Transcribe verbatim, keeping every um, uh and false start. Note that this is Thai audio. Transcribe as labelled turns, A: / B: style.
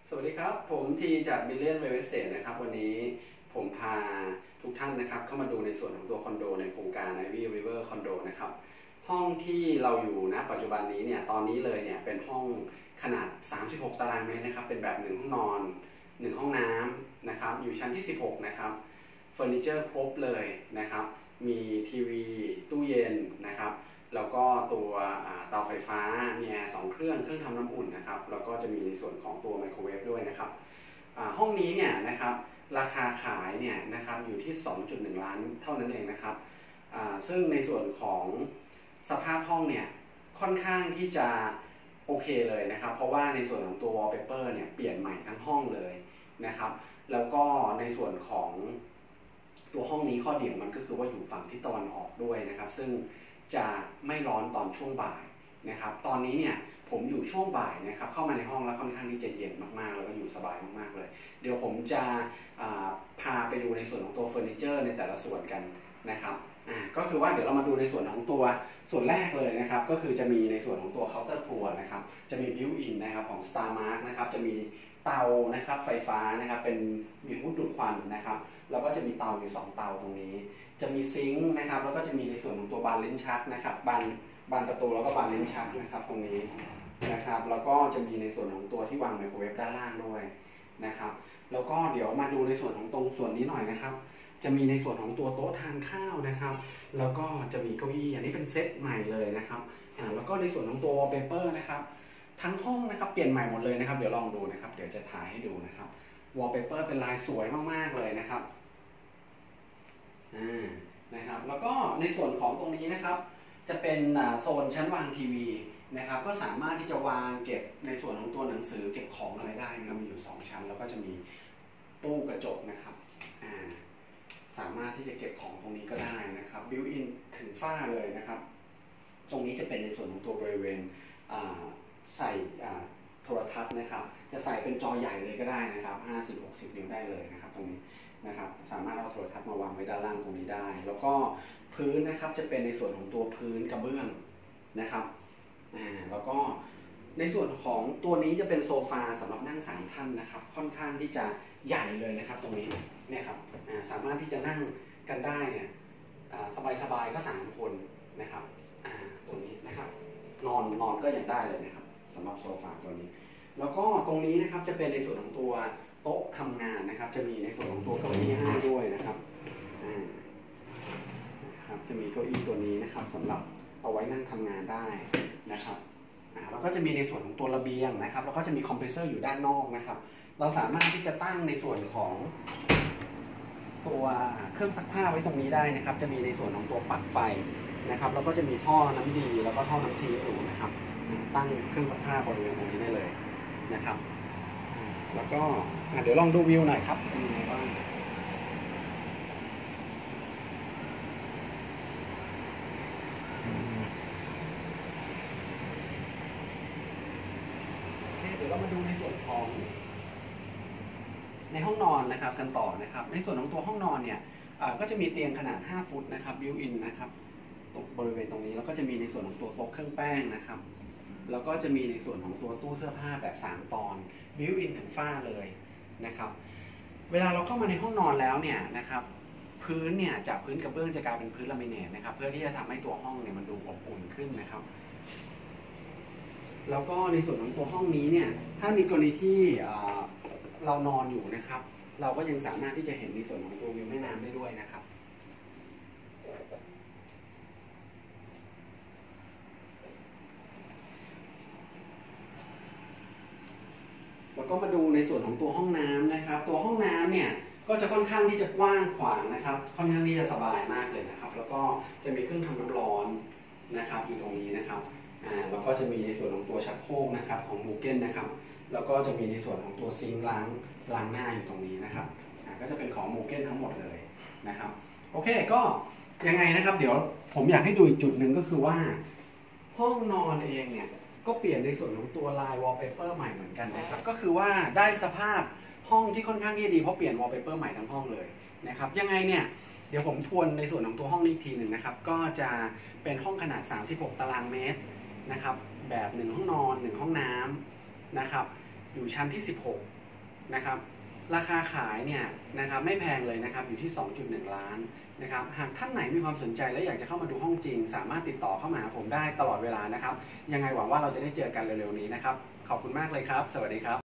A: สวัสดีครับผมทีจากมิลเลียนเวสเตทนะครับวันนี้ผมพาทุกท่านนะครับเข้ามาดูในส่วนของตัวคอนโดในโครงการ Ivy River คอนโดนะครับห้องที่เราอยู่นะปัจจุบันนี้เนี่ยตอนนี้เลยเนี่ยเป็นห้องขนาดสามสิบหกตารางเมตรนะครับเป็นแบบหนึ่งห้องนอนหนึ่งห้องน้ำนะครับอยู่ชั้นที่สิบหกนะครับเฟอร์นิเจอร์ครบเลยนะครับมีทีวีตู้เย็นนะครับแล้วก็ตัวเตาไฟฟ้ามีแอร์สองเครื่องเครื่องทำน้ำอุ่นนะครับแล้วก็จะมีในส่วนของตัวไมโครเวฟด้วยนะครับห้องนี้เนี่ยนะครับราคาขายเนี่ยนะครับอยู่ที่ สองจุดหนึ่ง ล้านเท่านั้นเองนะครับซึ่งในส่วนของสภาพห้องเนี่ยค่อนข้างที่จะโอเคเลยนะครับเพราะว่าในส่วนของตัว wallpaper เนี่ยเปลี่ยนใหม่ทั้งห้องเลยนะครับแล้วก็ในส่วนของตัวห้องนี้ข้อดีของมันก็คือว่าอยู่ฝั่งทิศตะวันออกด้วยนะครับซึ่งจะไม่ร้อนตอนช่วงบ่ายนะครับตอนนี้เนี่ยผมอยู่ช่วงบ่ายนะครับเข้ามาในห้องแล้วค่อนข้างที่จะเย็นมากๆแล้วก็อยู่สบายมากๆเลยเดี๋ยวผมจะพาไปดูในส่วนของตัวเฟอร์นิเจอร์ในแต่ละส่วนกันนะครับอ่าก็คือว่าเดี๋ยวเรามาดูในส่วนของตัวส่วนแรกเลยนะครับก็คือจะมีในส่วนของตัวเคาน์เตอร์ครัวนะครับจะมีบิวอินนะครับของ Starmark นะครับจะมีเตานะครับไฟฟ้านะครับเป็นมีฮุดดูดควันนะครับแล้วก็จะมีเตาอยู่สองเตาตรงนี้จะมีซิงค์นะครับแล้วก็จะมีในส่วนของตัวบานลิ้นชักนะครับบานบานประตูแล้วก็บานลิ้นชักนะครับตรงนี้นะครับแล้วก็จะมีในส่วนของตัวที่วางไมโครเวฟด้านล่างด้วยนะครับแล้วก็เดี๋ยวมาดูในส่วนของตรงส่วนนี้หน่อยนะครับจะมีในส่วนของตัวโต๊ะทานข้าวนะครับแล้วก็จะมีเก้าอี้อันนี้เป็นเซตใหม่เลยนะครับอ่าแล้วก็ในส่วนของตัวเปเปอร์นะครับทั้งห้องนะครับเปลี่ยนใหม่หมดเลยนะครับเดี๋ยวลองดูนะครับเดี๋ยวจะถ่ายให้ดูนะครับวอลเปเปอร์เป็นลายสวยมากๆเลยนะครับอ่านะครับแล้วก็ในส่วนของตรงนี้นะครับจะเป็นโซนชั้นวางทีวีนะครับก็สามารถที่จะวางเก็บในส่วนของตัวหนังสือเก็บของอะไรได้นะครับมีอยู่สองชั้นแล้วก็จะมีตู้กระจกนะครับอ่าสามารถที่จะเก็บของตรงนี้ก็ได้นะครับบิวอินถึงฝ้าเลยนะครับตรงนี้จะเป็นในส่วนของตัวบริเวณใส่โทรทัศน์นะครับจะใส่เป็นจอใหญ่เลยก็ได้นะครับห้าสิบ หกสิบนิ้วได้เลยนะครับตรงนี้นะครับสามารถเอาโทรทัศน์มาวางไว้ด้านล่างตรงนี้ได้แล้วก็พื้นนะครับจะเป็นในส่วนของตัวพื้นกระเบื้องนะครับอ่าแล้วก็ในส่วนของตัวนี้จะเป็นโซฟาสำหรับนั่งสามท่านนะครับค่อนข้างที่จะใหญ่เลยนะครับตรงนี้เนี่ยครับอ่าสามารถที่จะนั่งกันได้เนี่ยสบายๆก็สามคนนะครับอ่าตัวนี้นะครับนอนนอนก็ยังได้เลยนะครับสำหรับโซฟาตัวนี้แล้วก็ตรงนี้นะครับจะเป็นในส่วนของตัวโต๊ะทำงานนะครับจะมีในส่วนของตัวเก้าอี้ให้ด้วยนะครับอ่านะครับจะมีเก้าอี้ตัวนี้นะครับสำหรับเอาไว้นั่งทำงานได้นะครับอ่าแล้วก็จะมีในส่วนของตัวระเบียงนะครับแล้วก็จะมีคอมเพรสเซอร์อยู่ด้านนอกนะครับเราสามารถที่จะตั้งในส่วนของตัวเครื่องซักผ้าไว้ตรงนี้ได้นะครับจะมีในส่วนของตัวปลั๊กไฟนะครับแล้วก็จะมีท่อน้ำดีแล้วก็ท่อน้ำทิ้งอยู่นะครับตั้งเครื่องซักผ้าบริเวณตรงนี้ได้เลยนะครับแล้วก็เดี๋ยวลองดูวิวหน่อยครับเป็นยังไงบ้างเดี๋ยวเรามาดูในส่วนของในห้องนอนนะครับกันต่อนะครับในส่วนของตัวห้องนอนเนี่ยก็จะมีเตียงขนาดห้าฟุตนะครับบิวอินนะครับตรงบริเวณตรงนี้แล้วก็จะมีในส่วนของตัวโต๊ะเครื่องแป้งนะครับแล้วก็จะมีในส่วนของตัวตู้เสื้อผ้าแบบสามตอนบิวอินถึงฝ้าเลยนะครับเวลาเราเข้ามาในห้องนอนแล้วเนี่ยนะครับพื้นเนี่ยจากพื้นกระเบื้องจะกลายเป็นพื้นลามิเนตนะครับเพื่อที่จะทำให้ตัวห้องเนี่ยมันดูอบอุ่นขึ้นนะครับแล้วก็ในส่วนของตัวห้องนี้เนี่ยถ้ามีกรณีที่เรานอนอยู่นะครับเราก็ยังสามารถที่จะเห็นในส่วนของตัววิวแม่น้ำได้ด้วยนะครับแล้วก็มาดูในส่วนของตัวห้องน้ำนะครับตัวห้องน้ำเนี่ยก็จะค่อนข้างที่จะกว้างขวางนะครับค่อนข้างที่จะสบายมากเลยนะครับแล้วก็จะมีเครื่องทำน้ำร้อนนะครับอยู่ตรงนี้นะครับอ่าแล้วก็จะมีในส่วนของตัวชักโครกนะครับของมูเก้นนะครับแล้วก็จะมีในส่วนของตัวซิงค์ล้างล้างหน้าอยู่ตรงนี้นะครับอ่าก็จะเป็นของมูเก้นทั้งหมดเลยนะครับโอเคก็ยังไงนะครับเดี๋ยวผมอยากให้ดูอีกจุดหนึ่งก็คือว่าห้องนอนเองเนี่ยก็เปลี่ยนในส่วนของตัวลายวอลเปเปอร์ใหม่เหมือนกันนะครับก็คือว่าได้สภาพห้องที่ค่อนข้างที่ดีเพราะเปลี่ยนวอลเปเปอร์ใหม่ทั้งห้องเลยนะครับยังไงเนี่ยเดี๋ยวผมทวนในส่วนของตัวห้องนี้อีกทีหนึ่งนะครับก็จะเป็นห้องขนาดสามสิบหกตารางเมตรนะครับแบบหนึ่งห้องนอนหนึ่งห้องน้ำนะครับอยู่ชั้นที่สิบหกนะครับราคาขายเนี่ยนะครับไม่แพงเลยนะครับอยู่ที่ สองจุดหนึ่ง ล้านนะครับหากท่านไหนมีความสนใจและอยากจะเข้ามาดูห้องจริงสามารถติดต่อเข้ามาหาผมได้ตลอดเวลานะครับยังไงหวังว่าเราจะได้เจอกันเร็วๆนี้นะครับขอบคุณมากเลยครับสวัสดีครับ